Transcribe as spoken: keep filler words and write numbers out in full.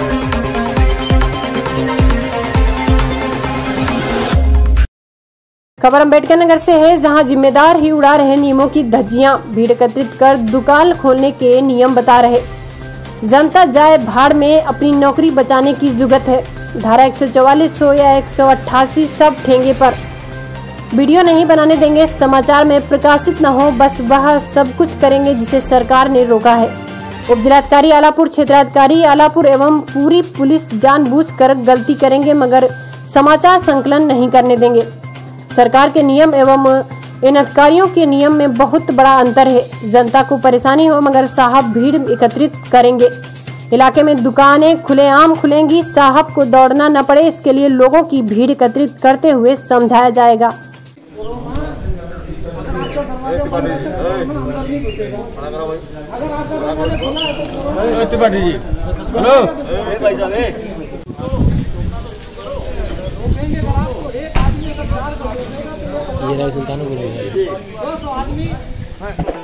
खबर अम्बेडकर नगर से है, जहां जिम्मेदार ही उड़ा रहे नियमों की धज्जियां। भीड़ एकत्रित कर दुकान खोलने के नियम बता रहे। जनता जाए भाड़ में, अपनी नौकरी बचाने की जुगत है। धारा एक सौ चौवालीस हो या एक सौ अट्ठासी, सब ठेंगे पर। वीडियो नहीं बनाने देंगे, समाचार में प्रकाशित न हो, बस वह सब कुछ करेंगे जिसे सरकार ने रोका है। उप जिलाधिकारी आलापुर, क्षेत्राधिकारी आलापुर एवं पूरी पुलिस जानबूझकर गलती करेंगे, मगर समाचार संकलन नहीं करने देंगे। सरकार के नियम एवं इन अधिकारियों के नियम में बहुत बड़ा अंतर है। जनता को परेशानी हो, मगर साहब भीड़ एकत्रित करेंगे। इलाके में दुकानें खुलेआम खुलेंगी, साहब को दौड़ना न पड़े, इसके लिए लोगों की भीड़ एकत्रित करते हुए समझाया जाएगा। ये सुल्तानपुर है।